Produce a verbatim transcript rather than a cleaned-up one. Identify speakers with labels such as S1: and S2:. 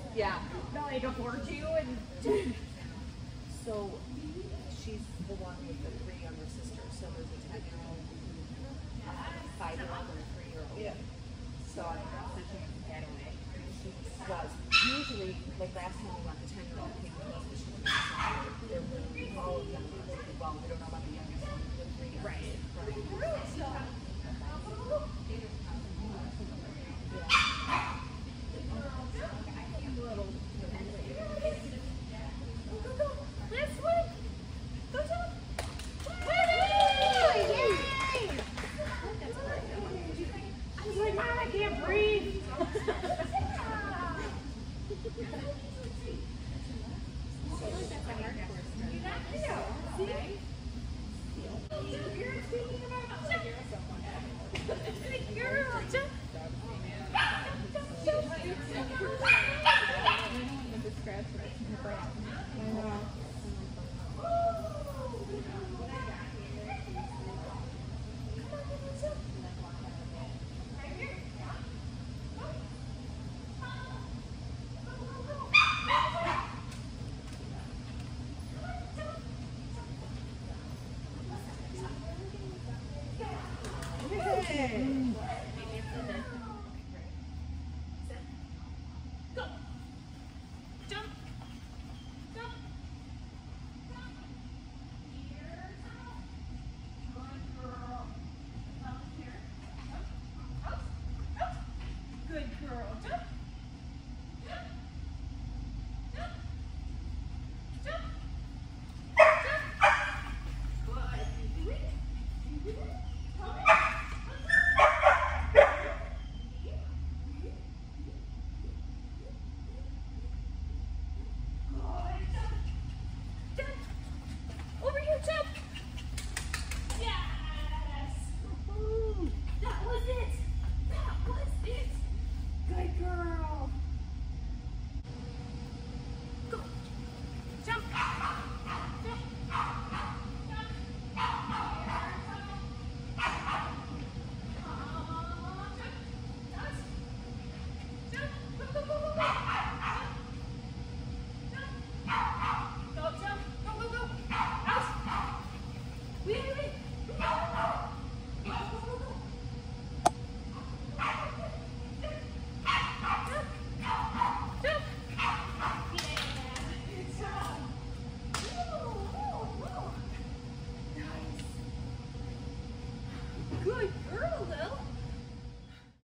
S1: Yeah.
S2: not like afford to. And
S1: so she's the one with the three younger sisters. So there's a ten-year-old, uh, five-year-old, and a three-year-old.
S2: yeah.
S1: So I'm
S2: So she wants to get away.
S1: she was usually like last time we went, the ten-year-old came with us, but she was they're really all of them. Well, we don't know about the youngest one, the three youngest.
S2: Right.
S1: Right.